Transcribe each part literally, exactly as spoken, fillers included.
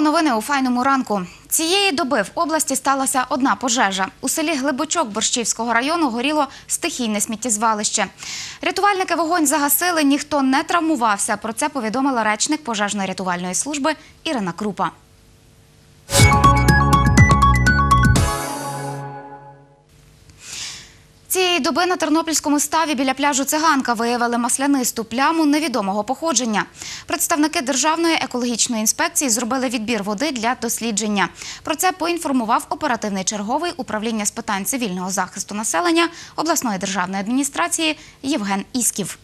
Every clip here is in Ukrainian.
новини у файному ранку. Цієї доби в області сталася одна пожежа. У селі Глибочок Борщівського району горіло стихійне сміттєзвалище. Рятувальники вогонь загасили, ніхто не травмувався. Про це повідомила речник пожежно-рятувальної служби Ірина Крупа. Цієї доби на Тернопільському ставі біля пляжу Циганка виявили маслянисту пляму невідомого походження. Представники Державної екологічної інспекції зробили відбір води для дослідження. Про це поінформував оперативний черговий управління з питань цивільного захисту населення обласної державної адміністрації Євген Ісків.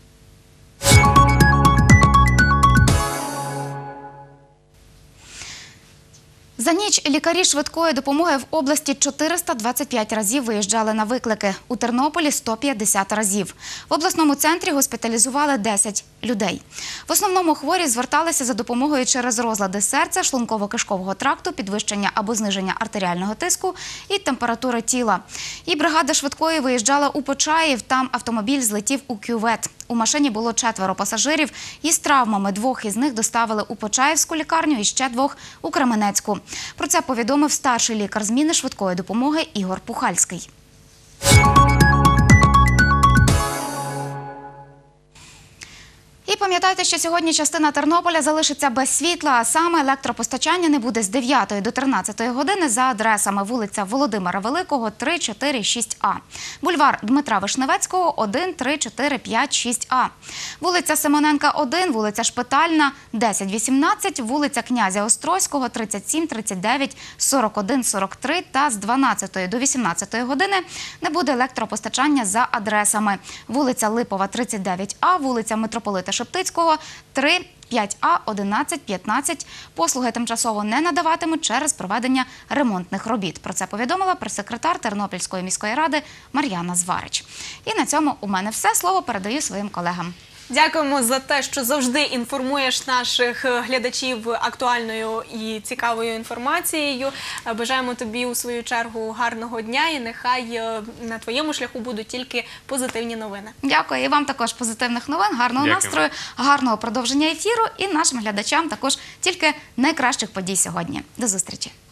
За ніч лікарі швидкої допомоги в області чотириста двадцять п'ять разів виїжджали на виклики. У Тернополі – сто п'ятдесят разів. В обласному центрі госпіталізували десять людей. В основному хворі зверталися за допомогою через розлади серця, шлунково-кишкового тракту, підвищення або зниження артеріального тиску і температури тіла. І бригада швидкої виїжджала у Почаїв, там автомобіль злетів у кювет. У машині було четверо пасажирів із травмами. Двох із них доставили у Почаївську лікарню і ще двох – у Кременецьку. Про це повідомив старший лікар зміни швидкої допомоги Ігор Пухальський. І пам'ятайте, що сьогодні частина Тернополя залишиться без світла, а саме електропостачання не буде з дев'ятої до тринадцятої години за адресами: вулиця Володимира Великого, три, чотири, шість А, бульвар Дмитра Вишневецького, один, три, чотири, п'ять, шість А, вулиця Симоненка, один, вулиця Шпитальна, десять, вісімнадцять, вулиця Князя Острозького, тридцять сім, тридцять дев'ять, сорок один, сорок три та з дванадцятої до вісімнадцятої години не буде електропостачання за адресами: вулиця Липова, тридцять дев'ять А, вулиця Митрополита Шептицького, три, п'ять А, одинадцять, п'ятнадцять. Послуги тимчасово не надаватимуть через проведення ремонтних робіт. Про це повідомила прес-секретар Тернопільської міської ради Мар'яна Зварич. І на цьому у мене все. Слово передаю своїм колегам. Дякуємо за те, що завжди інформуєш наших глядачів актуальною і цікавою інформацією. Бажаємо тобі у свою чергу гарного дня і нехай на твоєму шляху будуть тільки позитивні новини. Дякую. І вам також позитивних новин, гарного Дякую. настрою, гарного продовження ефіру і нашим глядачам також тільки найкращих подій сьогодні. До зустрічі.